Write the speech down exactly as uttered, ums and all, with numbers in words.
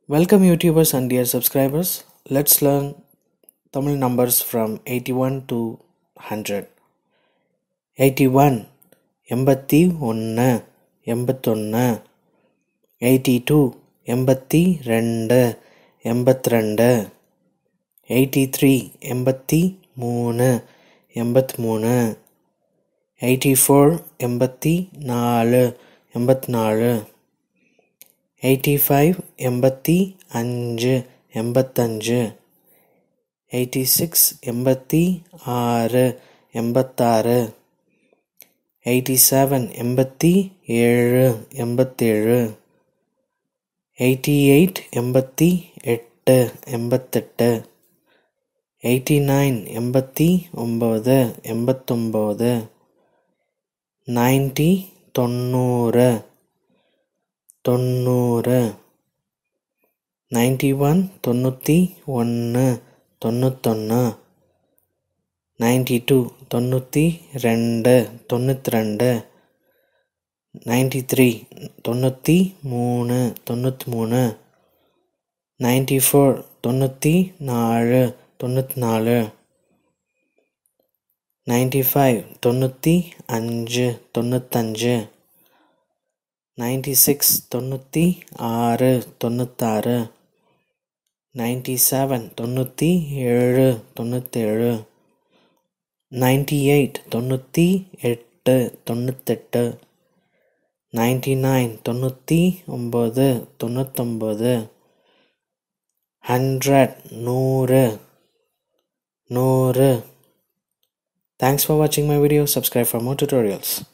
Welcome YouTubers and dear subscribers. Let's learn Tamil numbers from eighty-one to one hundred. eighty-one எண்பத்தி ஒன்று எண்பத்தொன்று. eighty-two எண்பத்தி ரெண்டு எண்பத்தி ரெண்டு. eighty-three எண்பத்தி மூணு எண்பத்தி மூணு. eighty-four எண்பத்தி நாலு எண்பத்தி நாலு. eighty-five எண்பத்தி அஞ்சு எண்பத்தஞ்சு. eighty-six எண்பத்தி ஆறு எண்பத்தாறு. eighty-seven எண்பத்தி ஏழு எண்பத்தேழு. eighty-eight எண்பத்தி எட்டு எண்பத்தெட்டு. eighty-nine எண்பத்தி ஒம்பது எண்பத்தொம்போது. ninety தொண்ணூறு தொண்ணூறு. ninety-one தொண்ணூற்றி ஒன்று தொண்ணூத்தொன்று. ninety-two தொண்ணூற்றி ரெண்டு தொண்ணூற்றி ரெண்டு. ninety-three தொண்ணூற்றி மூணு தொண்ணூற்றி மூணு. ninety-four தொண்ணூற்றி நாலு தொண்ணூற்றி நாலு. ninety-five தொண்ணூற்றி அஞ்சு தொண்ணூத்தஞ்சு. ninety-six தொண்ணூற்றி ஆறு தொண்ணூத்தாறு. ninety-seven தொண்ணூற்றி ஏழு தொண்ணூத்தேழு. ninety-eight தொண்ணூற்றி எட்டு தொண்ணூத்தெட்டு. ninety-nine தொண்ணூற்றி ஒம்பது தொண்ணூத்தொம்பது. hundred நூறு நூறு. Thanks for watching my video. Subscribe for more tutorials.